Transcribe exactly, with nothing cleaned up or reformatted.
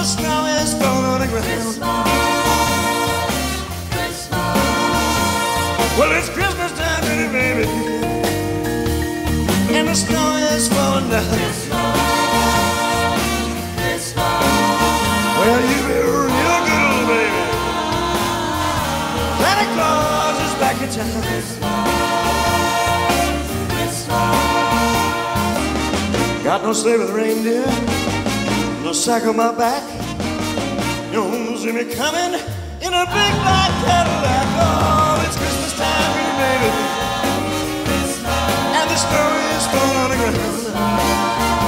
the snow is falling on the ground. Christmas, Christmas. Well, it's Christmas time, pretty baby, and the snow is falling down. Christmas, Christmas. Well, you be real good, old baby. Santa Claus is back in town. Got no sleigh with reindeer, no sack on my back. You won't see me coming in a big black Cadillac. Oh, it's Christmas time, pretty baby, and the snow is falling on the ground.